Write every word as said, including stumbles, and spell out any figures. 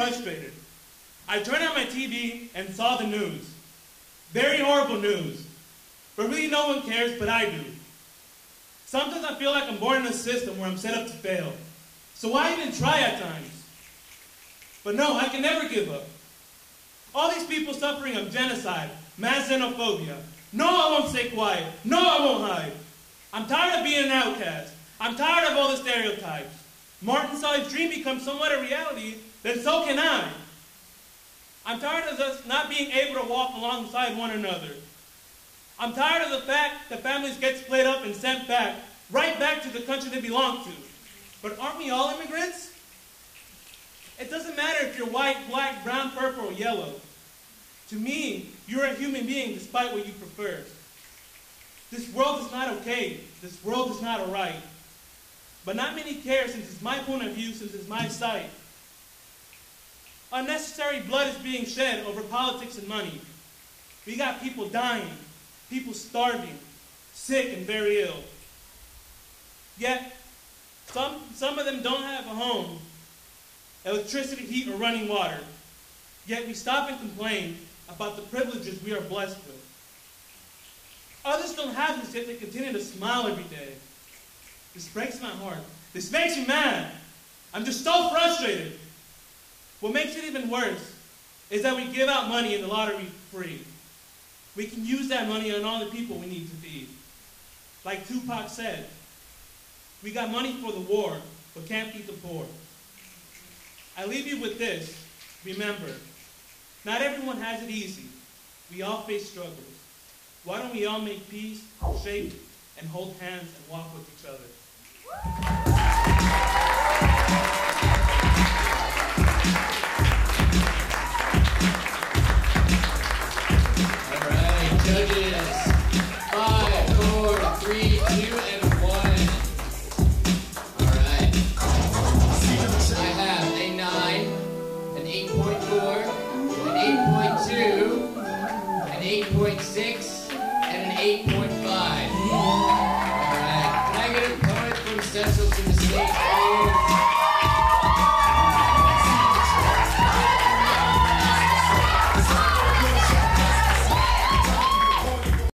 frustrated. I turned on my T V and saw the news. Very horrible news. But really no one cares, but I do. Sometimes I feel like I'm born in a system where I'm set up to fail. So why even try at times? But no, I can never give up. All these people suffering of genocide, mass xenophobia. No, I won't stay quiet. No, I won't hide. I'm tired of being an outcast. I'm tired of all the stereotypes. Martin saw his dream become somewhat a reality, then so can I. I'm tired of us not being able to walk alongside one another. I'm tired of the fact that families get split up and sent back, right back to the country they belong to. But aren't we all immigrants? It doesn't matter if you're white, black, brown, purple, or yellow. To me, you're a human being despite what you prefer. This world is not okay. This world is not alright. But not many care since it's my point of view, since it's my sight. Unnecessary blood is being shed over politics and money. We got people dying, people starving, sick and very ill. Yet, some, some of them don't have a home, electricity, heat, or running water. Yet we stop and complain about the privileges we are blessed with. Others don't have this, yet they continue to smile every day. This breaks my heart. This makes me mad. I'm just so frustrated. What makes it even worse is that we give out money in the lottery free. We can use that money on all the people we need to feed. Like Tupac said, we got money for the war, but can't feed the poor. I leave you with this. Remember, not everyone has it easy. We all face struggles. Why don't we all make peace, shake, and hold hands and walk with each other? All right, judges. Five, four, three, two, and one. All right. I have a nine, an eight point four, an eight point two, an eight point six, and an eight point five. All right. Can I get a poet from Central to the stage?